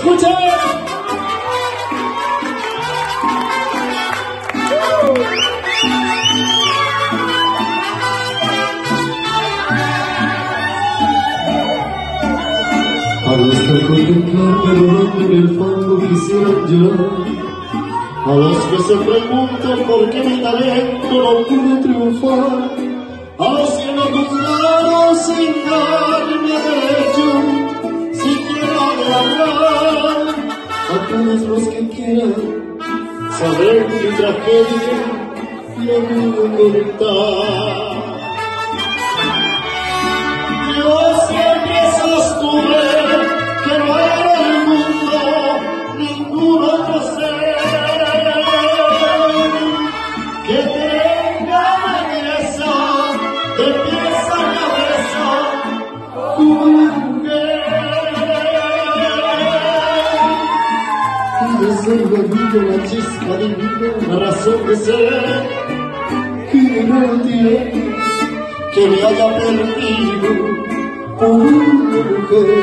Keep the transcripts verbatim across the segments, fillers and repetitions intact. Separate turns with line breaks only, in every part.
¡Escuchen!
Al estar contemplar, pero en el fondo quisiera llorar. A los que se preguntan por qué mi talento no pudo triunfar. A los que me juzgaron sin darme derecho siquiera de hablar. A todos los que quieran saber mi tragedia y a mí contar. Yo siempre sostuve que no era el mundo ningún otro ser que tenga belleza de pies a cabeza como una mujer. Y de ser bebido la chispa divina, la razón de ser que no tiene, que me haya perdido por una mujer.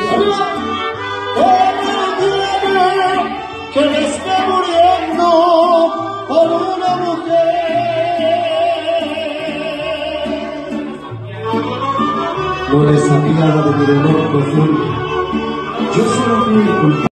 Que me esté muriendo por una mujer. No les apiada de mi dolor profundo, yo solo fui culpable.